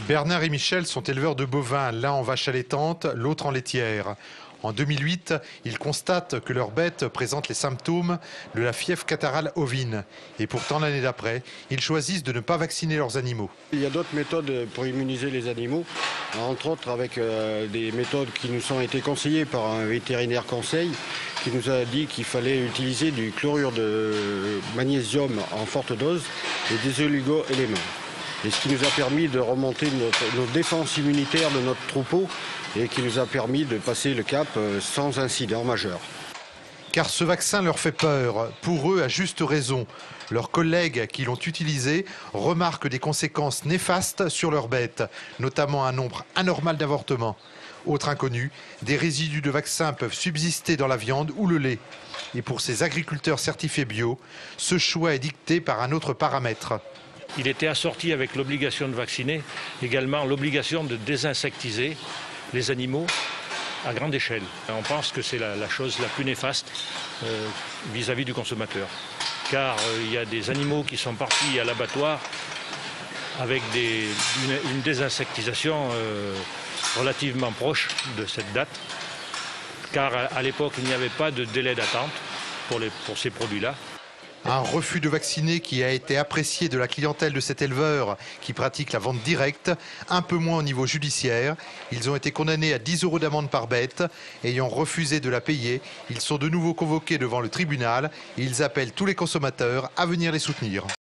Bernard et Michel sont éleveurs de bovins, l'un en vache allaitante, l'autre en laitière. En 2008, ils constatent que leurs bêtes présentent les symptômes de la fièvre catarrhale ovine. Et pourtant, l'année d'après, ils choisissent de ne pas vacciner leurs animaux. Il y a d'autres méthodes pour immuniser les animaux, entre autres avec des méthodes qui nous ont été conseillées par un vétérinaire conseil qui nous a dit qu'il fallait utiliser du chlorure de magnésium en forte dose et des oligo-éléments. Et ce qui nous a permis de remonter nos défenses immunitaires de notre troupeau et qui nous a permis de passer le cap sans incident majeur. Car ce vaccin leur fait peur, pour eux à juste raison. Leurs collègues qui l'ont utilisé remarquent des conséquences néfastes sur leurs bêtes, notamment un nombre anormal d'avortements. Autre inconnu, des résidus de vaccins peuvent subsister dans la viande ou le lait. Et pour ces agriculteurs certifiés bio, ce choix est dicté par un autre paramètre. Il était assorti avec l'obligation de vacciner, également l'obligation de désinsectiser les animaux à grande échelle. On pense que c'est la chose la plus néfaste vis-à-vis du consommateur. Car il y a des animaux qui sont partis à l'abattoir avec une désinsectisation relativement proche de cette date. Car à l'époque, il n'y avait pas de délai d'attente pour ces produits-là. Un refus de vacciner qui a été apprécié de la clientèle de cet éleveur qui pratique la vente directe, un peu moins au niveau judiciaire. Ils ont été condamnés à 10 € d'amende par bête. Ayant refusé de la payer, ils sont de nouveau convoqués devant le tribunal et ils appellent tous les consommateurs à venir les soutenir.